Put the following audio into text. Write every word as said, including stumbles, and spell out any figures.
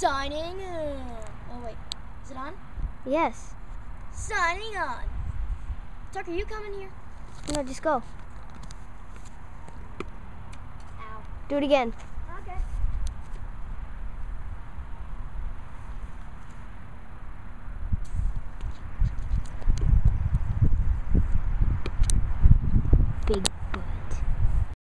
Signing on. Oh wait, is it on? Yes. Signing on. Tucker, you coming here? No, just go. Ow. Do it again. Okay. Big